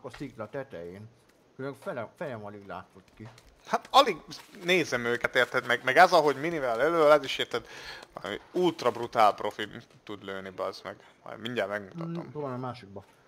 állok a szikla tetején. Különben fejem alig látszott ki. Hát alig nézem őket, érted? Meg ez, ahogy minivel elől, ez is érted, ultra brutál profi tud lőni, bazd meg. Majd mindjárt megmutatom. Próbálom a másikba.